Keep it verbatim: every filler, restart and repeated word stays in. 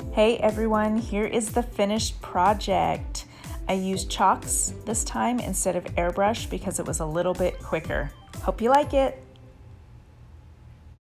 Hey everyone, here is the finished project. I used chalks this time instead of airbrush because it was a little bit quicker. Hope you like it.